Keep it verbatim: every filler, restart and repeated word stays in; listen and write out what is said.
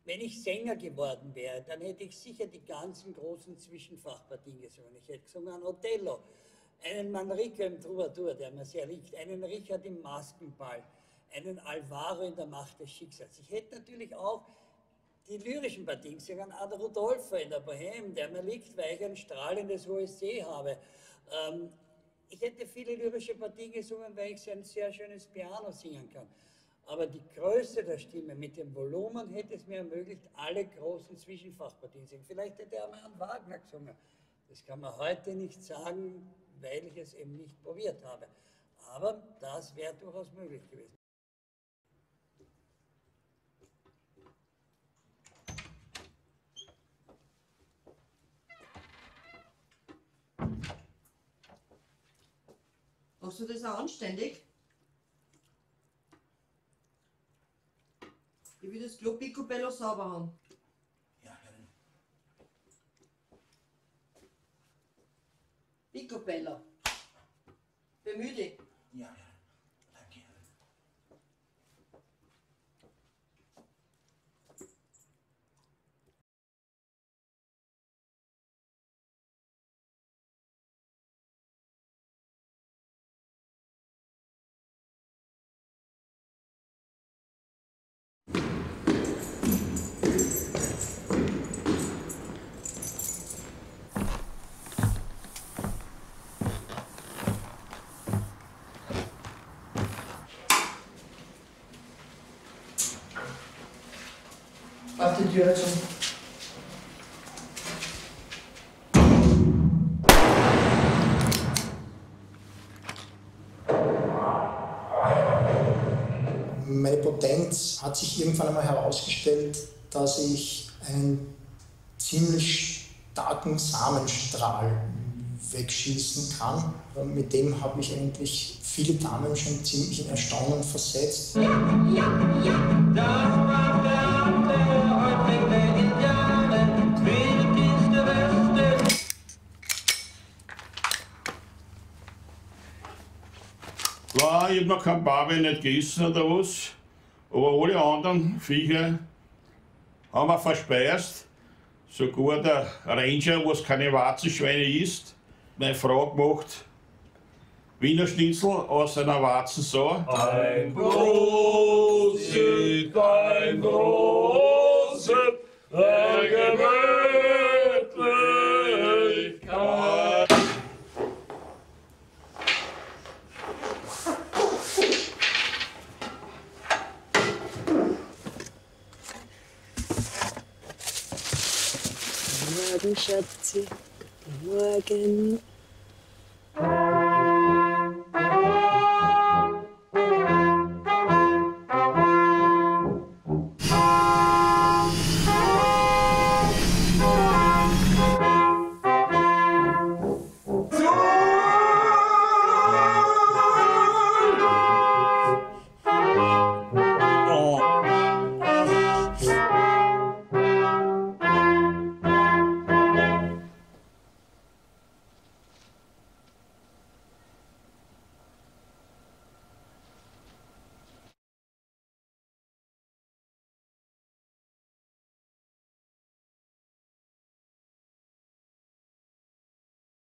Wenn ich Sänger geworden wäre, dann hätte ich sicher die ganzen großen Zwischenfachpartien gesungen. Ich hätte gesungen Othello, einen Manrico im Troubadour, der mir sehr liegt, einen Richard im Maskenball, einen Alvaro in der Macht des Schicksals. Ich hätte natürlich auch die lyrischen Partien gesungen, einen Rodolfo in der Bohème, der mir liegt, weil ich ein strahlendes hohes C habe. Ähm, ich hätte viele lyrische Partien gesungen, weil ich ein sehr schönes Piano singen kann. Aber die Größe der Stimme mit dem Volumen hätte es mir ermöglicht, alle großen Zwischenfachpartien zu singen. Vielleicht hätte er mal einen Wagner gesungen. Das kann man heute nicht sagen, weil ich es eben nicht probiert habe. Aber das wäre durchaus möglich gewesen. Machst du das auch anständig? Ich will das Klo Picobello sauber haben. Ja, Herrin. Picobello. Bemühe dich. Ja, Herrin. Danke, Herrin. Mach die Tür zu. Meine Potenz hat sich irgendwann einmal herausgestellt, dass ich einen ziemlich starken Samenstrahl wegschießen kann. Und mit dem habe ich eigentlich viele Damen schon ziemlich in Erstaunen versetzt. War, ich hab noch kein Barbe nicht gegessen oder was, aber alle anderen Viecher haben wir verspeist. Sogar der Ranger, was keine Warzenschweine isst, meine Frau gemacht Wiener Schnitzel aus einer Warzensau. Ein Prosit, ein Prosit der Gemütlichkeit. Morgen, Schatzi, morgen.